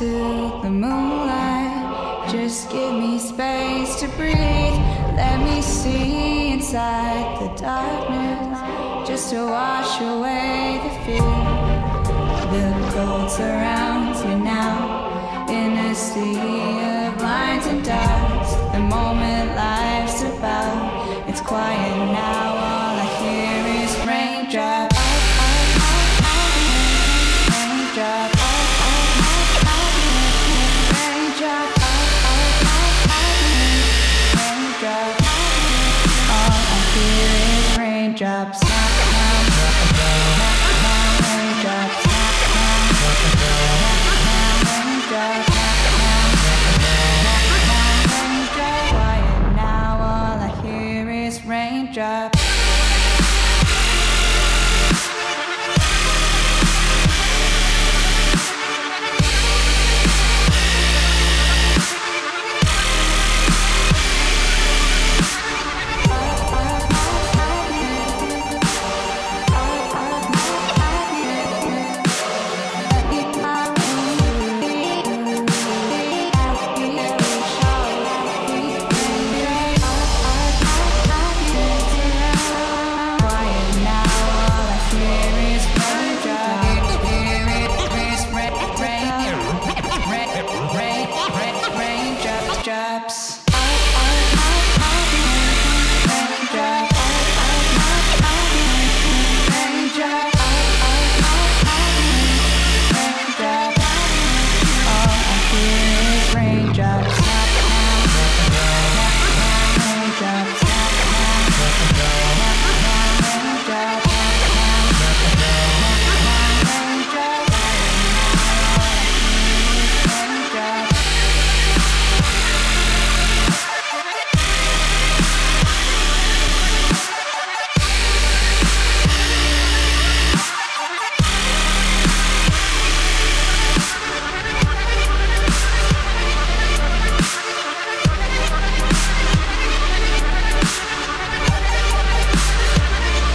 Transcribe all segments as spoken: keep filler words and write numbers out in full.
into the moonlight. Just give me space to breathe. Let me see inside the darkness, just to wash away the fear. The cold surrounds me now, in a sea of lines and dots. The moment life's about, it's quiet now. All I hear is raindrops. Raindrops. Raindrops, raindrops, quiet now, all I hear is raindrops. Raindrops.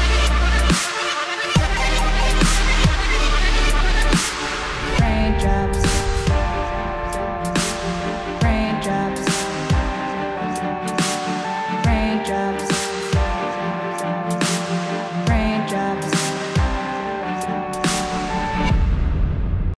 Raindrops.